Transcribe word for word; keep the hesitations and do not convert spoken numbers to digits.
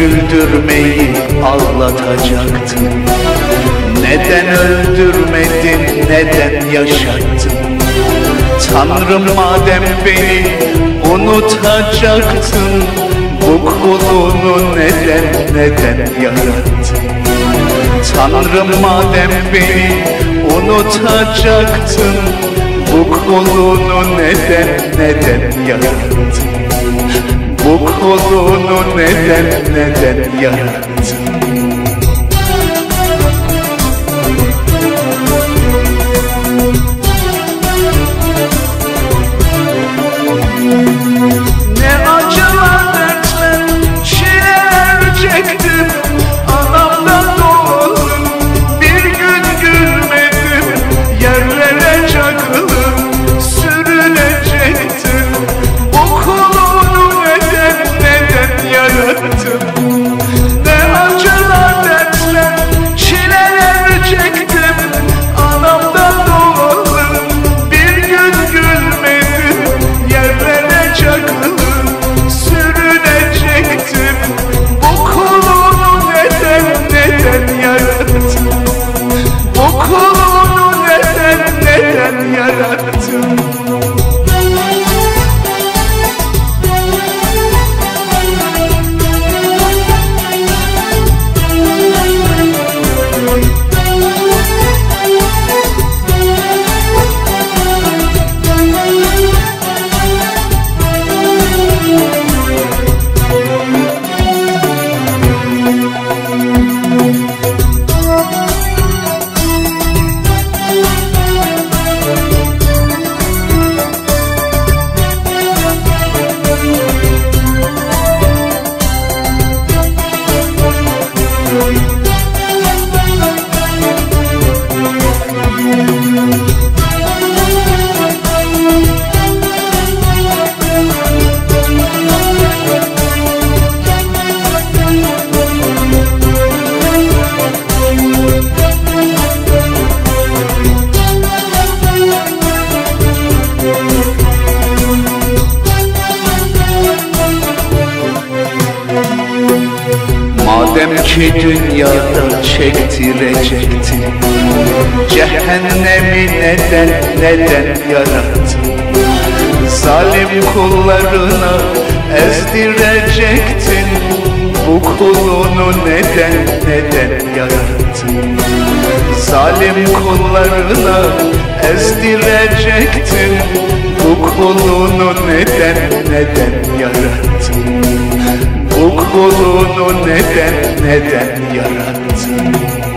güldürmeyi ağlatacaktın? Neden öldürmedin, neden yaşattın? Tanrım madem beni unutacaktın, bu kulunu neden, neden yarattın? Tanrım madem beni unutacaktın, bu kulunu neden, neden yarattın? Bu kulunu neden, neden yarattın? Ne acılar, dertler, çileler çektim, anamdan doğdum, bir gün gülmedim, yerlere çakılıp sürünecektim. Bu kulunu neden, neden yarattım? Ne acılar, dertler, çileler çektim, anamdan doğdum, bir gün gülmedim, yerlere çakılıp sürünecektim. Bu kulunu neden, neden yarattın? Bu kulunu neden, neden yarattın? Madem ki dünyada çektirecektin, cehennemi neden, neden yarattın? Zalim kullarına ezdirecektin, bu kulunu neden, neden yarattın? Zalim kullarına ezdirecektin, bu kulunu neden, neden yarattın? Bu kulunu neden, neden yarattın?